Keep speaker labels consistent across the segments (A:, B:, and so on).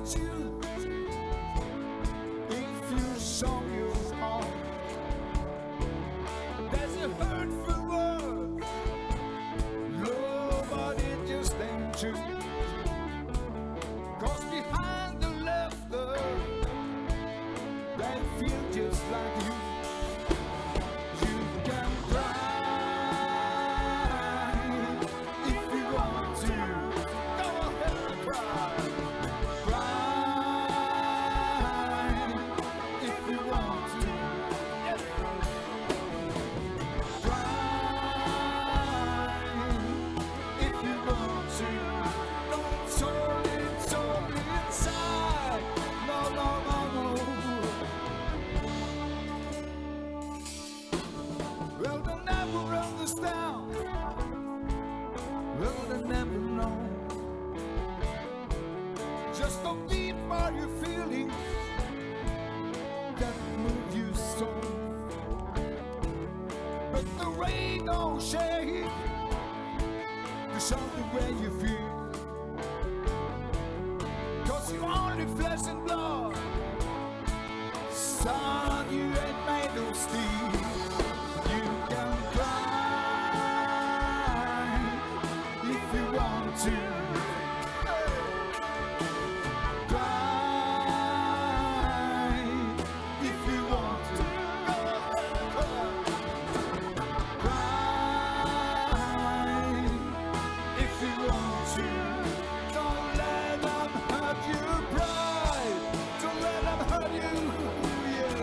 A: hurt you if you show your heart. There's a hurtful word, love, but it just ain't true. 'Cause behind the laughter, they feel just like you. You can cry if you want to. Go ahead and cry. Cry if you want to. Yeah. Cry if you want to. Don't hold it inside. No, no, no, no. Well, they'll never understand. Well, they'll never know. Just don't deep are your feelings that move you so. But the rain don't shade the something where you feel. 'Cause you're only flesh and blood. Son, you ain't made of steel. You can cry if you want to. Cry if you want to. Cry if you want to. Don't let them hurt your pride. Don't let them hurt you. Yeah.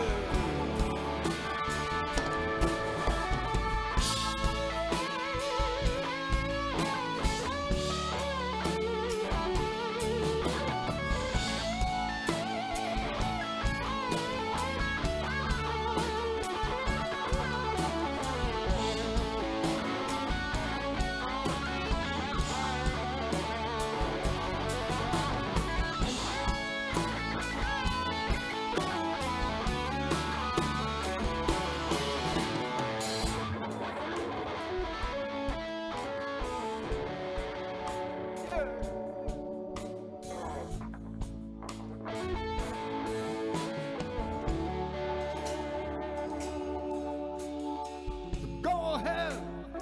A: Go ahead,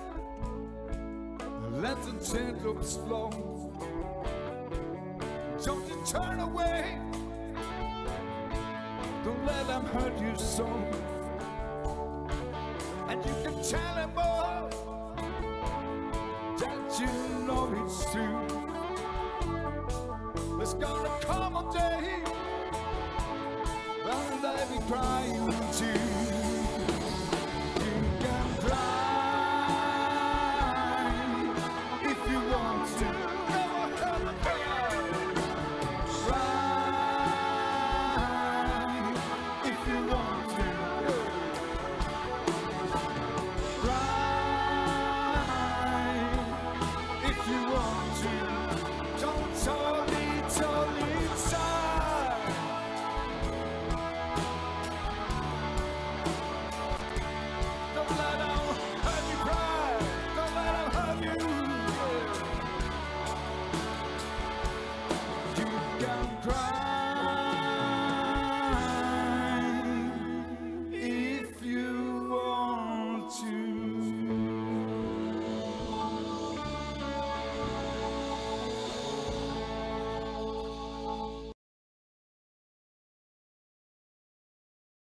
A: let the teardrops flow. Don't you turn away, don't let them hurt you so. And you can tell them all that you know it's true. There's gonna come a day when they be crying too.